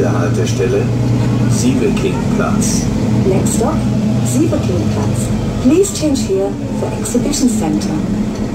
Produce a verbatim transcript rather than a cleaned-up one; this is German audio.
Nächste Haltestelle, Sieveking-Platz. Next stop, Sieveking-Platz. Please change here for Exhibition Center.